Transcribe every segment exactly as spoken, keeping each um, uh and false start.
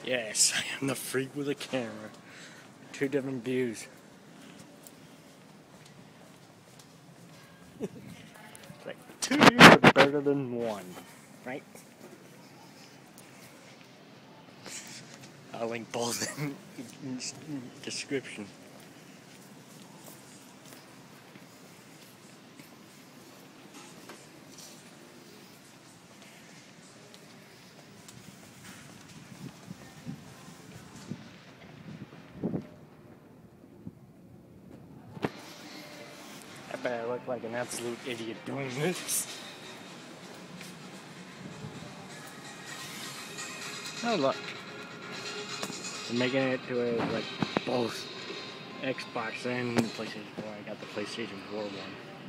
Yes, I am the freak with a camera. Two different views. It's like two are better than one, right? I'll link both in the description. I bet I look like an absolute idiot doing this. Oh look, they're making it to a, like both Xbox and the PlayStation four. I got the PlayStation four one.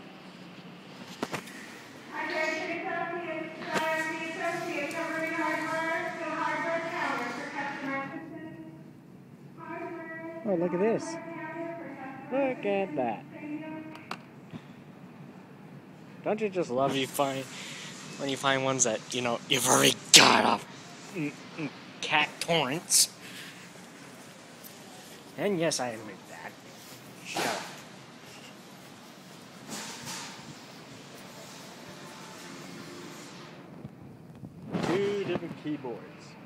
Oh, look at this. Look at that. Don't you just love you find when you find ones that, you know, you've already got off cat torrents? And yes, I admit that. Shut up. Two different keyboards.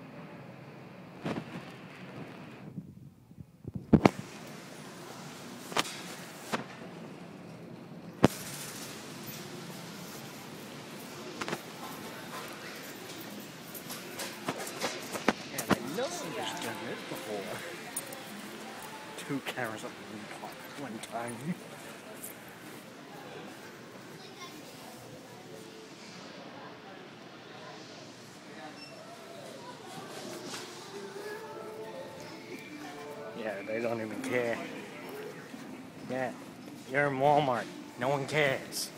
And I know I've done this before. Two cameras up at one time. Yeah, they don't even care. Yeah, you're in Walmart. No one cares.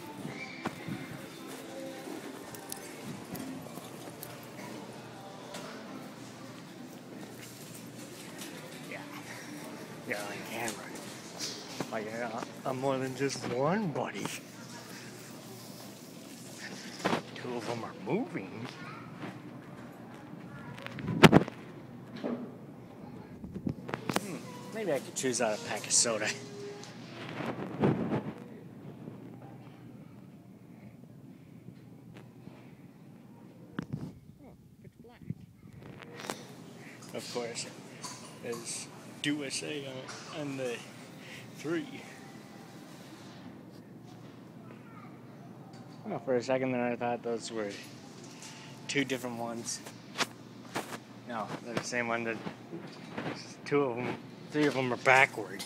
Yeah, you're on camera. Oh yeah, I'm more than just one buddy. Two of them are moving. Hmm, maybe I could choose out a pack of soda. Of course, there's Do S A on, on the three. Oh, for a second there I thought those were two different ones. No, they're the same one. That two of them, three of them are backward.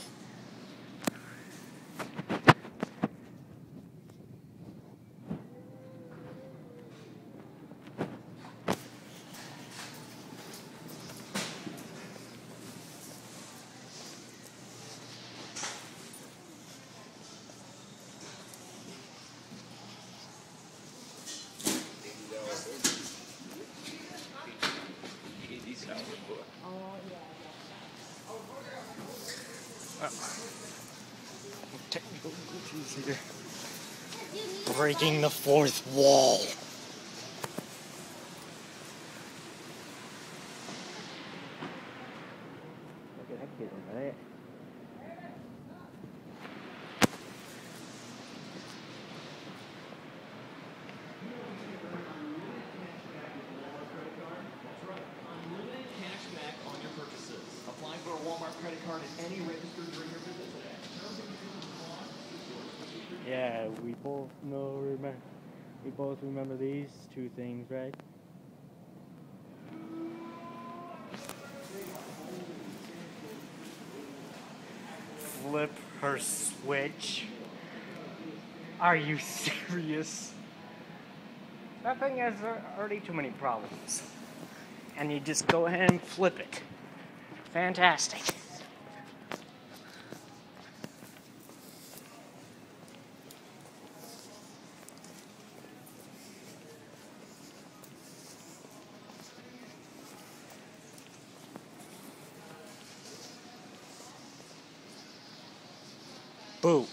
Uh, technical glitches here. Breaking the fourth wall. Look at that kid, right? Apply for a Walmart credit card at any register during your visit today. Yeah, we both know. Remember, we both remember these two things, right? Flip her switch. Are you serious? That thing has already too many problems. And you just go ahead and flip it. Fantastic. Boo.